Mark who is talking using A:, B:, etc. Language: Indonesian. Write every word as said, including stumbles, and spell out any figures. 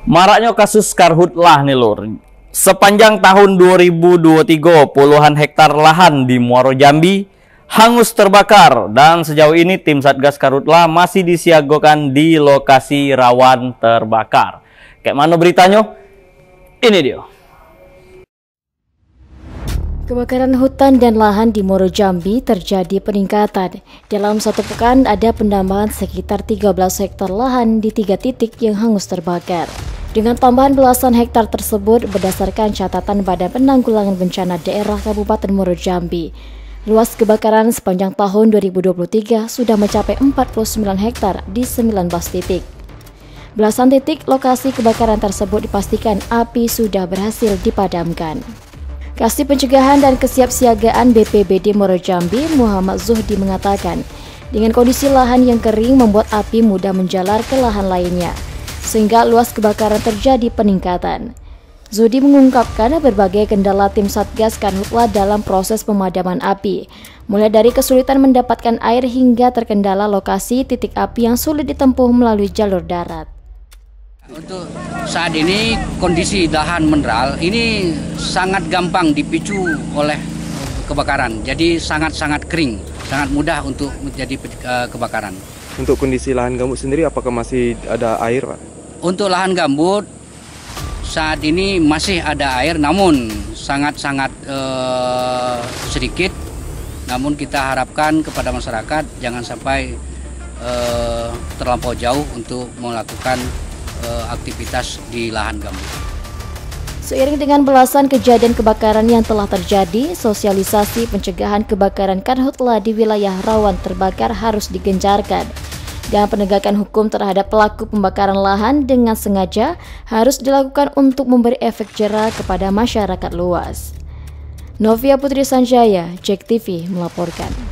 A: Maraknya kasus karhutlah nih lur. Sepanjang tahun dua ribu dua puluh tiga, puluhan hektar lahan di Muaro Jambi hangus terbakar dan sejauh ini tim Satgas Karhutlah masih disiagakan di lokasi rawan terbakar. Kayak mana beritanya? Ini dia.
B: Kebakaran hutan dan lahan di Muaro Jambi terjadi peningkatan. Dalam satu pekan ada penambahan sekitar tiga belas hektar lahan di tiga titik yang hangus terbakar. Dengan tambahan belasan hektar tersebut berdasarkan catatan Badan Penanggulangan Bencana Daerah Kabupaten Muaro Jambi. Luas kebakaran sepanjang tahun dua ribu dua puluh tiga sudah mencapai empat puluh sembilan hektar di sembilan belas titik. Belasan titik lokasi kebakaran tersebut dipastikan api sudah berhasil dipadamkan. Kasih Pencegahan dan Kesiapsiagaan B P B D Muaro Jambi, Muhammad Zuhdi mengatakan, dengan kondisi lahan yang kering membuat api mudah menjalar ke lahan lainnya, sehingga luas kebakaran terjadi peningkatan. Zuhdi mengungkapkan berbagai kendala tim Satgas Karhutlah dalam proses pemadaman api, mulai dari kesulitan mendapatkan air hingga terkendala lokasi titik api yang sulit ditempuh melalui jalur darat.
C: Untuk saat ini kondisi lahan mineral ini sangat gampang dipicu oleh kebakaran, jadi sangat-sangat kering, sangat mudah untuk menjadi kebakaran.
D: Untuk kondisi lahan gambut sendiri, apakah masih ada air, Pak?
C: Untuk lahan gambut saat ini masih ada air, namun sangat-sangat eh, sedikit. Namun kita harapkan kepada masyarakat jangan sampai eh, terlampau jauh untuk melakukan aktivitas di lahan gambut.
B: Seiring dengan belasan kejadian kebakaran yang telah terjadi, sosialisasi pencegahan kebakaran Karhutlah di wilayah rawan terbakar harus digencarkan. Dan penegakan hukum terhadap pelaku pembakaran lahan dengan sengaja harus dilakukan untuk memberi efek jera kepada masyarakat luas. Novia Putri Sanjaya, Jek T V melaporkan.